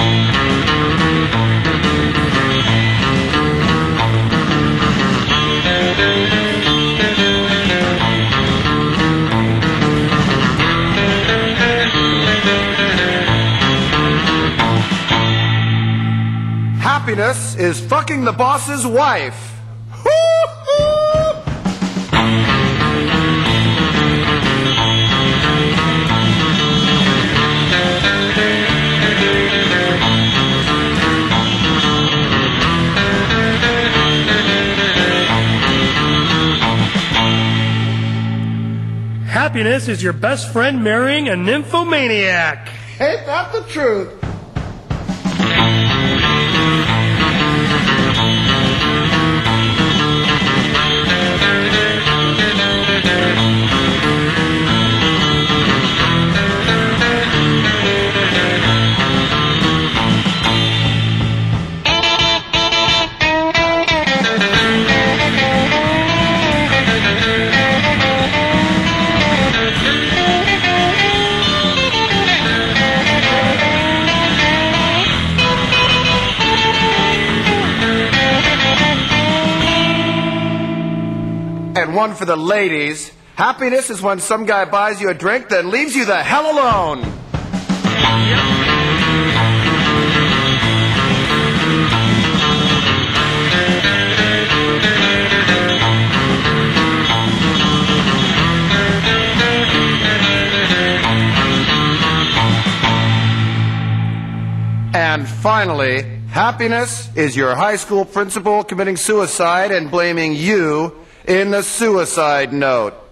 Happiness is fucking the boss's wife. Happiness is your best friend marrying a nymphomaniac. Ain't that the truth? And one for the ladies. Happiness is when some guy buys you a drink, then leaves you the hell alone. And finally, happiness is your high school principal committing suicide and blaming you in the suicide note.